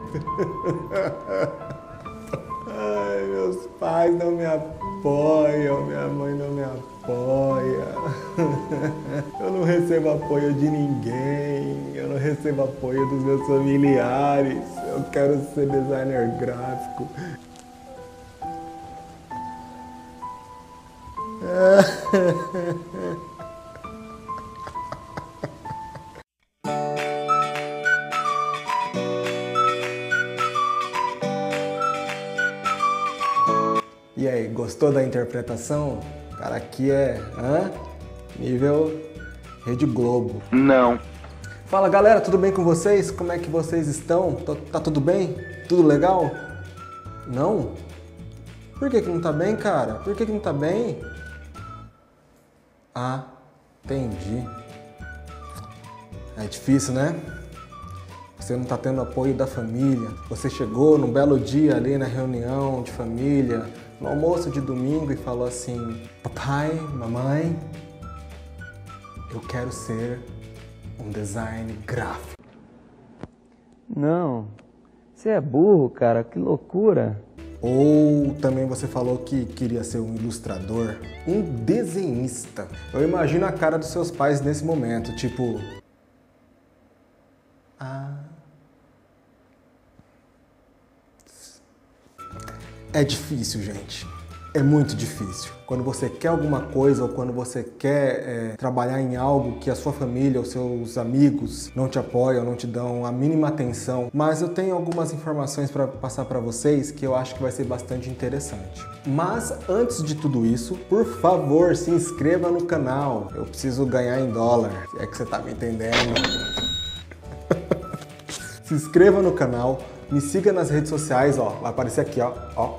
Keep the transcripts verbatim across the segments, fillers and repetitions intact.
Ai, meus pais não me apoiam, minha mãe não me apoia. Eu não recebo apoio de ninguém, eu não recebo apoio dos meus familiares. Eu quero ser designer gráfico. E aí, gostou da interpretação? Cara, aqui é hã? Nível Rede Globo. Não. Fala galera, tudo bem com vocês? Como é que vocês estão? Tá, tá tudo bem? Tudo legal? Não? Por que que não tá bem, cara? Por que que não tá bem? Ah, entendi. É difícil, né? Você não tá tendo apoio da família. Você chegou num belo dia ali na reunião de família, no almoço de domingo e falou assim: papai, mamãe, eu quero ser um design gráfico. Não, você é burro, cara, que loucura. Ou também você falou que queria ser um ilustrador, um desenhista. Eu imagino a cara dos seus pais nesse momento, tipo... Ah... É difícil, gente. É muito difícil. Quando você quer alguma coisa ou quando você quer é, trabalhar em algo que a sua família ou seus amigos não te apoiam, não te dão a mínima atenção. Mas eu tenho algumas informações para passar para vocês que eu acho que vai ser bastante interessante. Mas antes de tudo isso, por favor, se inscreva no canal. Eu preciso ganhar em dólar, se é que você tá me entendendo. Se inscreva no canal. Me siga nas redes sociais, ó. Vai aparecer aqui, ó. ó.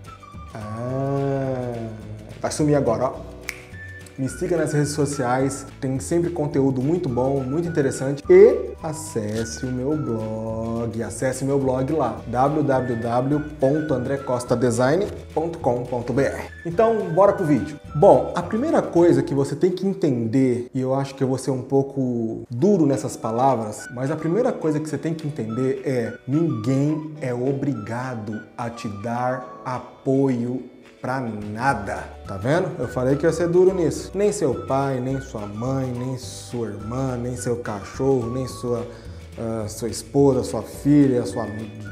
Ah, vai sumir agora, ó. Me siga nas redes sociais. Tem sempre conteúdo muito bom, muito interessante. E acesse o meu blog. Acesse o meu blog lá. w w w ponto andré costa design ponto com ponto b r. Então, bora pro vídeo. Bom, a primeira coisa que você tem que entender, e eu acho que eu vou ser um pouco duro nessas palavras, mas a primeira coisa que você tem que entender é: ninguém é obrigado a te dar apoio pra nada. Tá vendo? Eu falei que ia ser duro nisso. Nem seu pai, nem sua mãe, nem sua irmã, nem seu cachorro, nem sua, uh, sua esposa, sua filha, sua...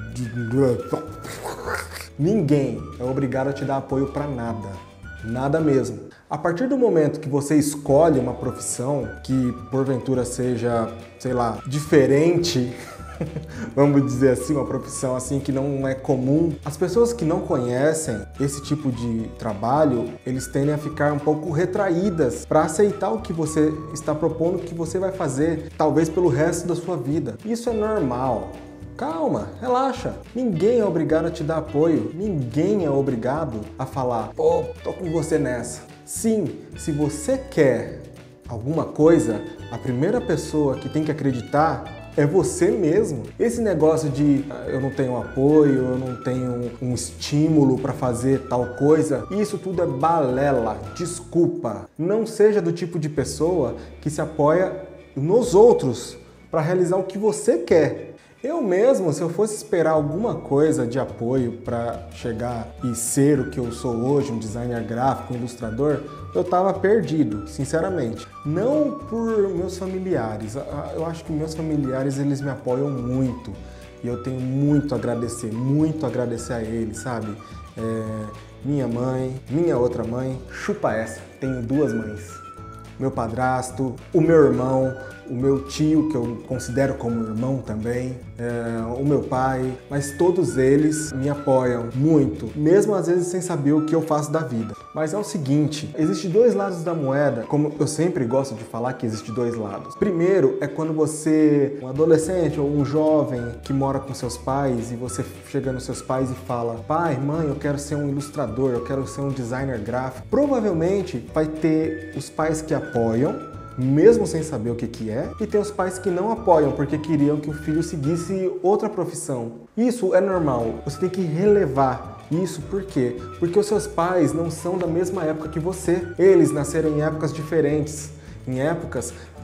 Ninguém é obrigado a te dar apoio pra nada. Nada mesmo. A partir do momento que você escolhe uma profissão que porventura seja, sei lá, diferente, vamos dizer assim, uma profissão assim que não é comum, as pessoas que não conhecem esse tipo de trabalho, eles tendem a ficar um pouco retraídas para aceitar o que você está propondo, que você vai fazer, talvez pelo resto da sua vida. Isso é normal. Calma, relaxa. Ninguém é obrigado a te dar apoio. Ninguém é obrigado a falar: pô, tô com você nessa. Sim, se você quer alguma coisa, a primeira pessoa que tem que acreditar é você mesmo. Esse negócio de ah, eu não tenho apoio, eu não tenho um estímulo para fazer tal coisa, isso tudo é balela. Desculpa. Não seja do tipo de pessoa que se apoia nos outros para realizar o que você quer. Eu mesmo, se eu fosse esperar alguma coisa de apoio para chegar e ser o que eu sou hoje, um designer gráfico, um ilustrador, eu tava perdido, sinceramente. Não por meus familiares. Eu acho que meus familiares, eles me apoiam muito. E eu tenho muito a agradecer, muito a agradecer a eles, sabe? É, minha mãe, minha outra mãe, chupa essa, tenho duas mães. Meu padrasto, o meu irmão, o meu tio, que eu considero como irmão também, é, o meu pai, mas todos eles me apoiam muito, mesmo às vezes sem saber o que eu faço da vida. Mas é o seguinte, existem dois lados da moeda, como eu sempre gosto de falar que existem dois lados. Primeiro é quando você, um adolescente ou um jovem que mora com seus pais e você chega nos seus pais e fala: pai, mãe, eu quero ser um ilustrador, eu quero ser um designer gráfico. Provavelmente vai ter os pais que apoiam, mesmo sem saber o que que é, e tem os pais que não apoiam porque queriam que o filho seguisse outra profissão. Isso é normal, você tem que relevar isso. Por quê? Porque os seus pais não são da mesma época que você. Eles nasceram em épocas diferentes, em épocas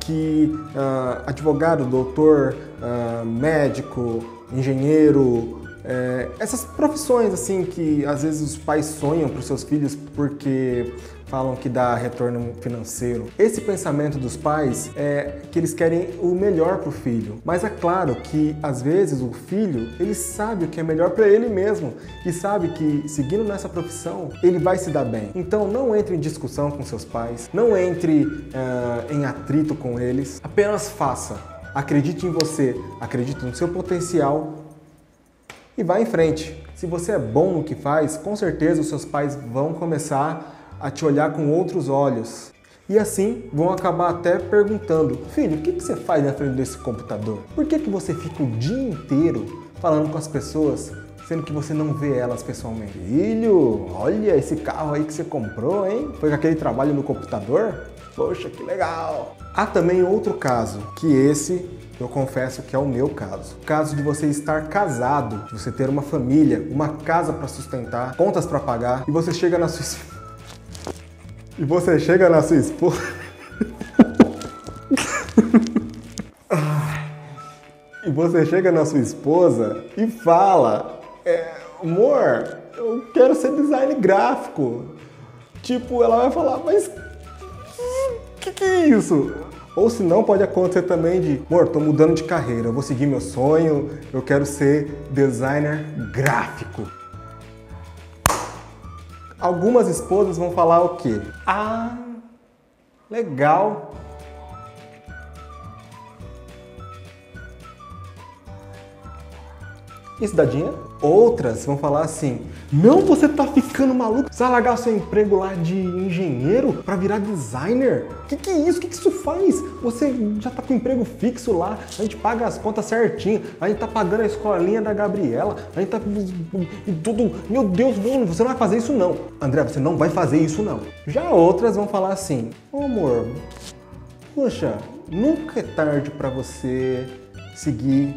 que uh, advogado, doutor, uh, médico, engenheiro, é, essas profissões assim que às vezes os pais sonham para os seus filhos porque falam que dá retorno financeiro. Esse pensamento dos pais é que eles querem o melhor para o filho, mas é claro que às vezes o filho ele sabe o que é melhor para ele mesmo e sabe que seguindo nessa profissão ele vai se dar bem. Então não entre em discussão com seus pais, não entre uh, em atrito com eles, apenas faça. Acredite em você, acredite no seu potencial e vá em frente. Se você é bom no que faz, com certeza os seus pais vão começar a te olhar com outros olhos. E assim vão acabar até perguntando: filho, o que você faz na frente desse computador? Por que que você fica o dia inteiro falando com as pessoas, sendo que você não vê elas pessoalmente? Filho, olha esse carro aí que você comprou, hein? Foi com aquele trabalho no computador? Poxa, que legal! Há também outro caso, que esse eu confesso que é o meu caso. O caso de você estar casado, de você ter uma família, uma casa para sustentar, contas para pagar, e você chega na sua e você chega na sua esposa e você chega na sua esposa e fala: é, amor, eu quero ser design gráfico. Tipo, ela vai falar: mas o que, que é isso? Ou se não, pode acontecer também de: amor, tô mudando de carreira, eu vou seguir meu sonho, eu quero ser designer gráfico. Algumas esposas vão falar o quê? Ah, legal. Isso dá dinheiro? Outras vão falar assim: não, você tá ficando maluco? Você vai largar seu emprego lá de engenheiro para virar designer? Que que é isso? Que que isso faz? Você já tá com emprego fixo lá, a gente paga as contas certinho, a gente tá pagando a escolinha da Gabriela, a gente tá tudo. Meu Deus, não, você não vai fazer isso não. André, você não vai fazer isso não. Já outras vão falar assim: ô amor, poxa, nunca é tarde para você seguir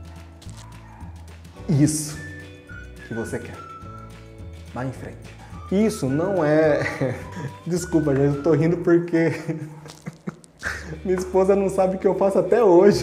isso que você quer. Vá em frente. Isso não é... Desculpa, gente, eu tô rindo porque minha esposa não sabe o que eu faço até hoje.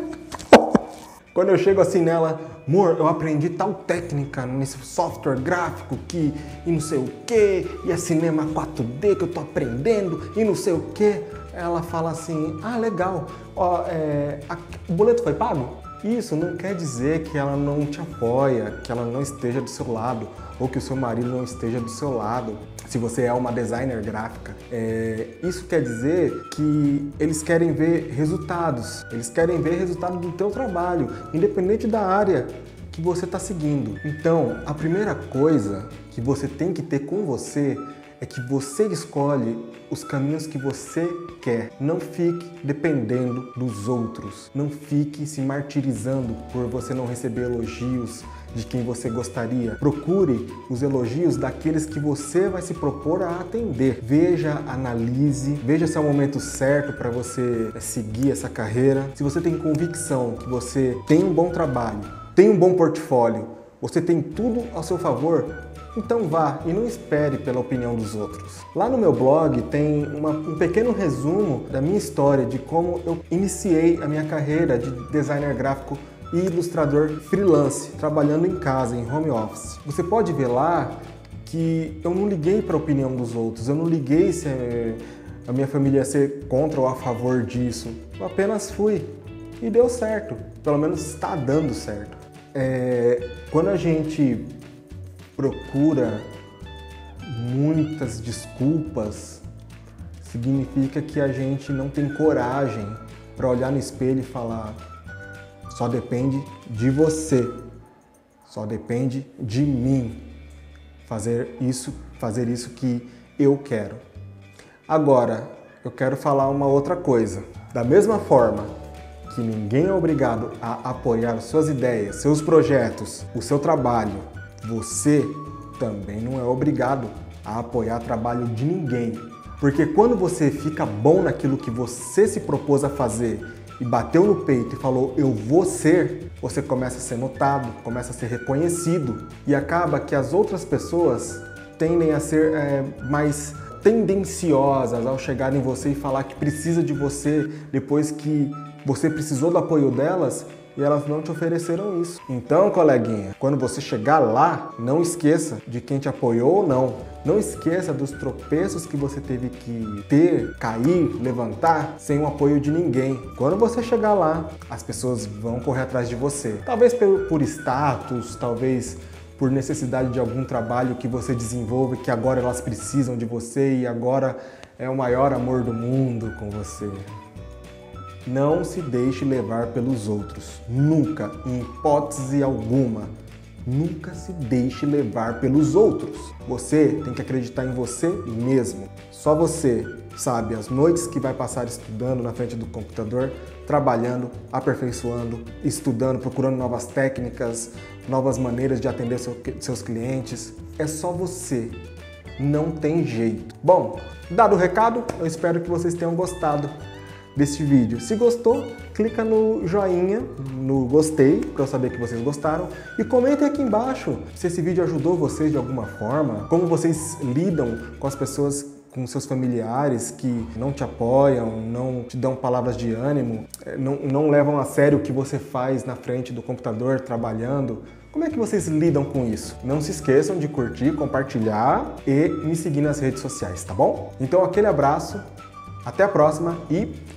Quando eu chego assim nela: amor, eu aprendi tal técnica nesse software gráfico que e não sei o que, e é cinema quatro D que eu tô aprendendo e não sei o que. Ela fala assim: ah, legal, ó, é, a, o boleto foi pago? Isso não quer dizer que ela não te apoia, que ela não esteja do seu lado, ou que o seu marido não esteja do seu lado, se você é uma designer gráfica. É, isso quer dizer que eles querem ver resultados, eles querem ver resultado do teu trabalho, independente da área que você está seguindo. Então, a primeira coisa que você tem que ter com você é que você escolhe os caminhos que você quer. Não fique dependendo dos outros. Não fique se martirizando por você não receber elogios de quem você gostaria. Procure os elogios daqueles que você vai se propor a atender. Veja, analise, veja se é o momento certo para você seguir essa carreira. Se você tem convicção que você tem um bom trabalho, tem um bom portfólio, você tem tudo ao seu favor, então vá e não espere pela opinião dos outros. Lá no meu blog tem uma, um pequeno resumo da minha história, de como eu iniciei a minha carreira de designer gráfico e ilustrador freelance, trabalhando em casa, em home office. Você pode ver lá que eu não liguei para a opinião dos outros, eu não liguei se a minha família ia ser contra ou a favor disso. Eu apenas fui e deu certo, pelo menos está dando certo. É, quando a gente procura muitas desculpas, significa que a gente não tem coragem para olhar no espelho e falar: só depende de você, só depende de mim fazer isso, fazer isso que eu quero. Agora, eu quero falar uma outra coisa. Da mesma forma que ninguém é obrigado a apoiar suas ideias, seus projetos, o seu trabalho, você também não é obrigado a apoiar o trabalho de ninguém. Porque quando você fica bom naquilo que você se propôs a fazer e bateu no peito e falou: eu vou ser, você começa a ser notado, começa a ser reconhecido, e acaba que as outras pessoas tendem a ser é, mais tendenciosas ao chegar em você e falar que precisa de você depois que você precisou do apoio delas e elas não te ofereceram isso. Então, coleguinha, quando você chegar lá, não esqueça de quem te apoiou ou não. Não esqueça dos tropeços que você teve que ter, cair, levantar sem o apoio de ninguém. Quando você chegar lá, as pessoas vão correr atrás de você. Talvez por, por status, talvez por necessidade de algum trabalho que você desenvolve, que agora elas precisam de você e agora é o maior amor do mundo com você. Não se deixe levar pelos outros. Nunca, em hipótese alguma, nunca se deixe levar pelos outros. Você tem que acreditar em você mesmo. Só você sabe as noites que vai passar estudando na frente do computador, trabalhando, aperfeiçoando, estudando, procurando novas técnicas, novas maneiras de atender seu, seus clientes. É só você. Não tem jeito. Bom, dado o recado, eu espero que vocês tenham gostado deste vídeo. Se gostou, clica no joinha, no gostei, para eu saber que vocês gostaram. E comentem aqui embaixo se esse vídeo ajudou vocês de alguma forma, como vocês lidam com as pessoas, com seus familiares que não te apoiam, não te dão palavras de ânimo, não, não levam a sério o que você faz na frente do computador, trabalhando. Como é que vocês lidam com isso? Não se esqueçam de curtir, compartilhar e me seguir nas redes sociais, tá bom? Então aquele abraço, até a próxima e